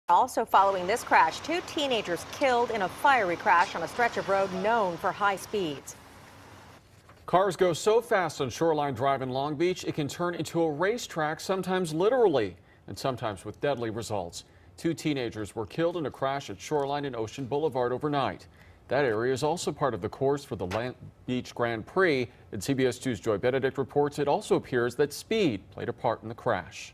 Also following this crash, two teenagers killed in a fiery crash on a stretch of road known for high speeds. Cars go so fast on Shoreline Drive in Long Beach, it can turn into a racetrack, sometimes literally, and sometimes with deadly results. Two teenagers were killed in a crash at Shoreline and Ocean Boulevard overnight. That area is also part of the course for the Long Beach Grand Prix. And CBS 2's Joy Benedict reports it also appears that speed played a part in the crash.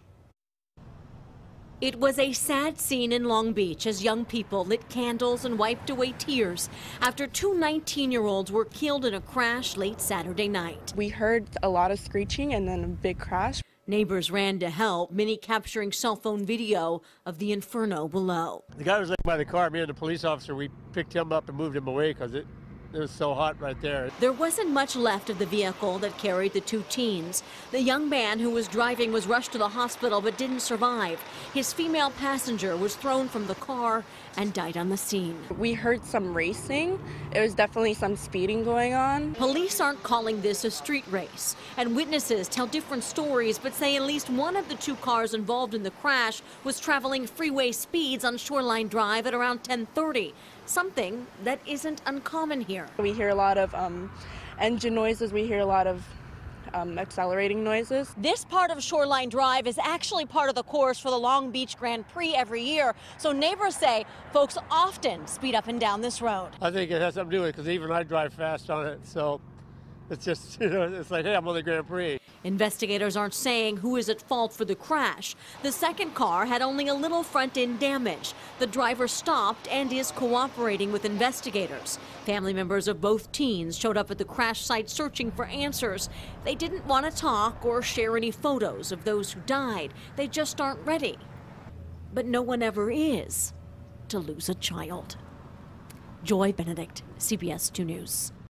It was a sad scene in Long Beach as young people lit candles and wiped away tears after two 19-year-olds were killed in a crash late Saturday night. We heard a lot of screeching and then a big crash. Neighbors ran to help, many capturing cell phone video of the inferno below. The guy was laying by the car. Me and the police officer, we picked him up and moved him away because it was so hot right there. There wasn't much left of the vehicle that carried the two teens. The young man who was driving was rushed to the hospital but didn't survive. His female passenger was thrown from the car and died on the scene. We heard some racing. It was definitely some speeding going on. Police aren't calling this a street race, and witnesses tell different stories but say at least one of the two cars involved in the crash was traveling freeway speeds on Shoreline Drive at around 10:30, something that isn't uncommon here. We hear a lot of engine noises. We hear a lot of accelerating noises. This part of Shoreline Drive is actually part of the course for the Long Beach Grand Prix every year, so neighbors say folks often speed up and down this road. I think it has something to do with it because even I drive fast on it, so it's just, it's like, hey, I'm on the Grand Prix. Investigators aren't saying who is at fault for the crash. The second car had only a little front-end damage. The driver stopped and is cooperating with investigators. Family members of both teens showed up at the crash site searching for answers. They didn't want to talk or share any photos of those who died. They just aren't ready. But no one ever is to lose a child. Joy Benedict, CBS 2 News.